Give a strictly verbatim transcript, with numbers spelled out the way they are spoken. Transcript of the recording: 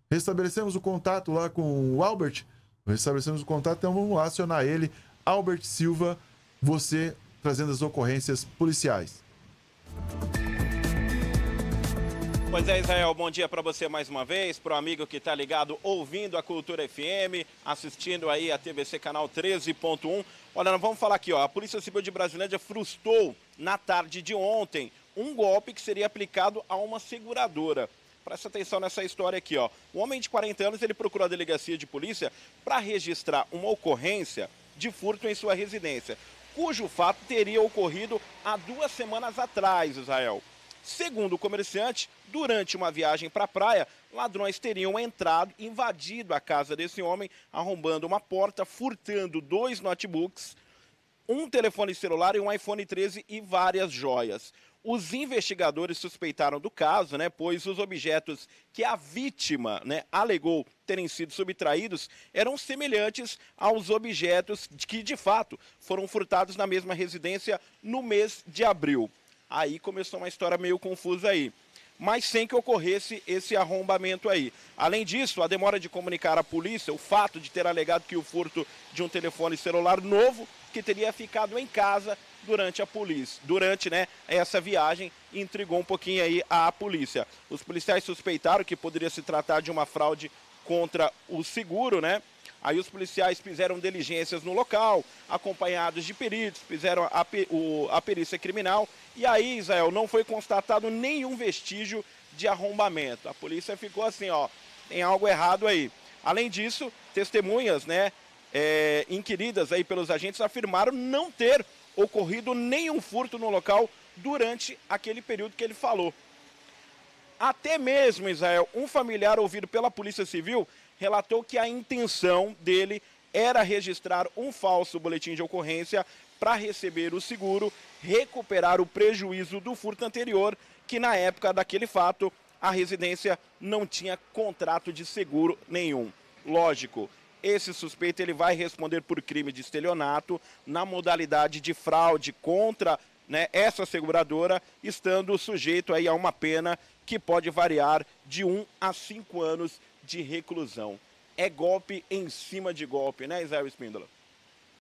Restabelecemos o contato lá com o Albert. Restabelecemos o contato, então vamos lá acionar ele. Albert Silva, você trazendo as ocorrências policiais. Pois é, Israel, bom dia para você mais uma vez, para o amigo que está ligado ouvindo a Cultura F M, assistindo aí a T V C Canal treze ponto um. Olha, nós vamos falar aqui, ó, a Polícia Civil de Brasilândia frustrou na tarde de ontem um golpe que seria aplicado a uma seguradora. Presta atenção nessa história aqui, ó. Um homem de quarenta anos, ele procurou a delegacia de polícia para registrar uma ocorrência de furto em sua residência, cujo fato teria ocorrido há duas semanas atrás, Israel. Segundo o comerciante, durante uma viagem para a praia, ladrões teriam entrado, invadido a casa desse homem, arrombando uma porta, furtando dois notebooks, um telefone celular e um iPhone treze e várias joias. Os investigadores suspeitaram do caso, né, pois os objetos que a vítima, né, alegou terem sido subtraídos eram semelhantes aos objetos que, de fato, foram furtados na mesma residência no mês de abril. Aí começou uma história meio confusa aí, mas sem que ocorresse esse arrombamento aí. Além disso, a demora de comunicar à polícia, o fato de ter alegado que o furto de um telefone celular novo, que teria ficado em casa durante a polícia, durante, né, essa viagem, intrigou um pouquinho aí a polícia. Os policiais suspeitaram que poderia se tratar de uma fraude contra o seguro, né? Aí os policiais fizeram diligências no local, acompanhados de peritos, fizeram a, o, a perícia criminal. E aí, Israel, não foi constatado nenhum vestígio de arrombamento. A polícia ficou assim, ó, tem algo errado aí. Além disso, testemunhas, né, é, inquiridas aí pelos agentes afirmaram não ter ocorrido nenhum furto no local durante aquele período que ele falou. Até mesmo, Israel, um familiar ouvido pela Polícia Civil relatou que a intenção dele era registrar um falso boletim de ocorrência para receber o seguro, recuperar o prejuízo do furto anterior, que na época daquele fato a residência não tinha contrato de seguro nenhum. Lógico, esse suspeito ele vai responder por crime de estelionato na modalidade de fraude contra, né, essa seguradora, estando sujeito aí a uma pena que pode variar de um a cinco anos de reclusão. É golpe em cima de golpe, né, Israel Espíndola?